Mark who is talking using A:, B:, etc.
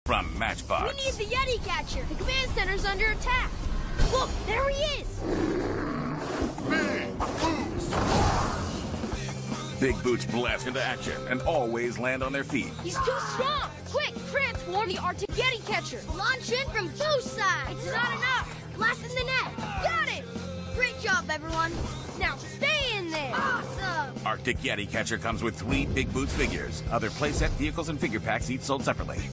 A: from Matchbox.
B: We need the Yeti catcher. The command center's under attack. Look, there he is.
A: Big Boots blast into action and always land on their feet.
B: He's too strong. Quick, transform the Arctic Yeti catcher. Launch in from both sides. It's not enough. Blast in the net. Got it. Great job, everyone. Now stay in there. Awesome.
A: Arctic Yeti catcher comes with 3 Big Boots figures. Other playset, vehicles, and figure packs each sold separately.